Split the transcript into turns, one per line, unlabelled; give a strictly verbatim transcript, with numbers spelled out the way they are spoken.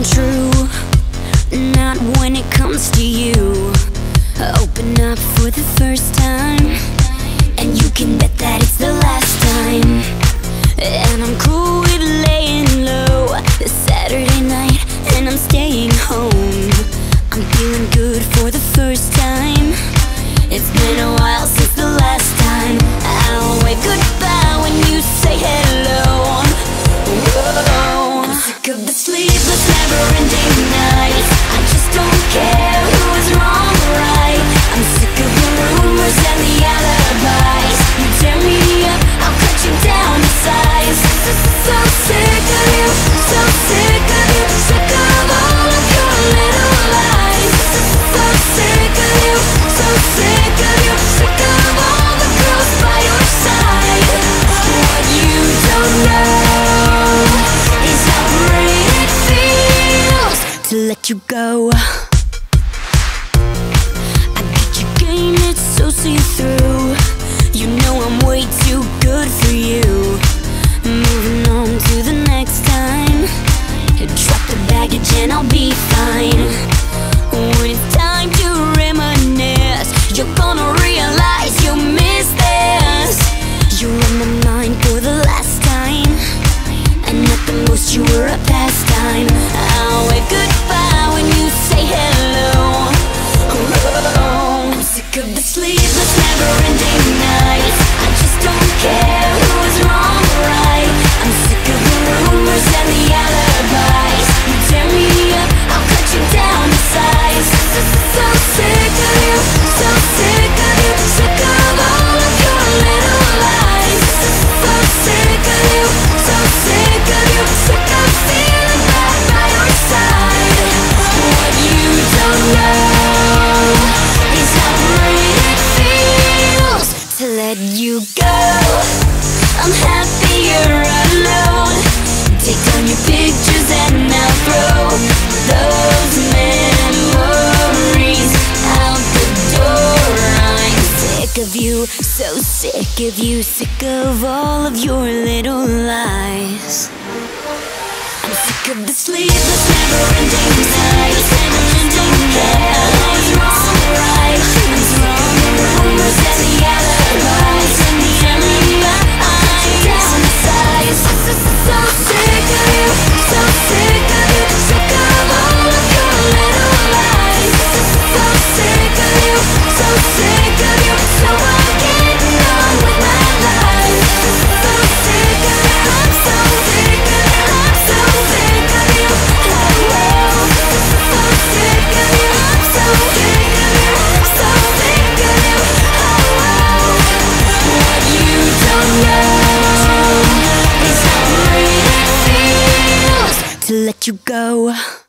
true, not when it comes to you. Open up for the first time, and you can bet that it's the last time. And I'm cool with laying low this Saturday night, and I'm staying home. I'm feeling good for the first time. It's been a while since the last time. I'll wave goodbye when you say hello. Whoa. I'm sick of the sleepless, never-ending nights. I just don't care who is wrong or right. I'm sick of the rumors and the alibis. You tear me up, I'll cut you down to size. So sick of you, so sick of you, sick of all of your little lies. So sick of you, so sick of you, sick of all the girls by your side. What you don't know is how great it feels to let you go. I got your game, it's so see-through. You know I'm way too good for you. Moving on to the next time. Drop the baggage and I'll be fine. When it's time to reminisce, you're gonna realize you missed this. You're on my mind for the last time, and at the most you were a pastime. I'll wave goodbye when you say hello. Oh, I'm sick of the sleepless, never-ending nights. I just don't care who is wrong or right. I'm sick of the rumors and the alibis. You tear me up, I'll cut you down to size. So sick of you, so sick of you, sick of all of your little lies. So sick of you, so sick of you, sick of feeling bad by your side. What you don't know is how great it feels to let you go. I'm happier alone. Take down your pictures and I'll throw those memories out the door. I'm sick of you, so sick of you, sick of all of your little lies. I'm sick of the sleepless, never-ending nights. I don't care who's wrong or right. I'm sick of the rumors and the alibis. And the enemy I'm down to size. So sick of you, so sick of you, sick of all of your little lies. So sick of you, so sick of you, so I'm getting on with my life. So sick of you, I'm so sick of you, I'm so sick of you. Oh, oh. So sick of you, I'm so sick of you, I'm so sick of you. Oh, oh. What you don't know is how great it feels to let you go.